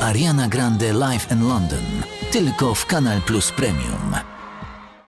Ariana Grande Live in London. Tylko w Kanal Plus Premium.